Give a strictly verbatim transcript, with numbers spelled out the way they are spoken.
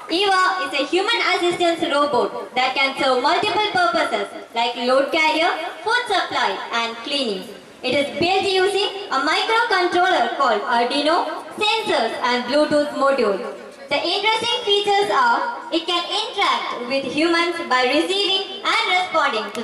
Ihrd is a human assistance robot that can serve multiple purposes like load carrier, food supply and cleaning. It is built using a microcontroller called Arduino, sensors and Bluetooth module. The interesting features are it can interact with humans by receiving and responding to